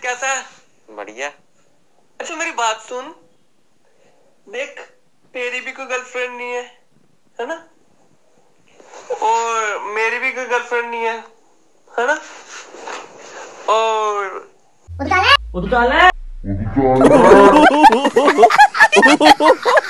कैसा है? बढ़िया। अच्छा मेरी बात सुन, देख तेरी भी कोई गर्लफ्रेंड नहीं है ना? और मेरी भी कोई गर्लफ्रेंड नहीं है ना? और उदकाला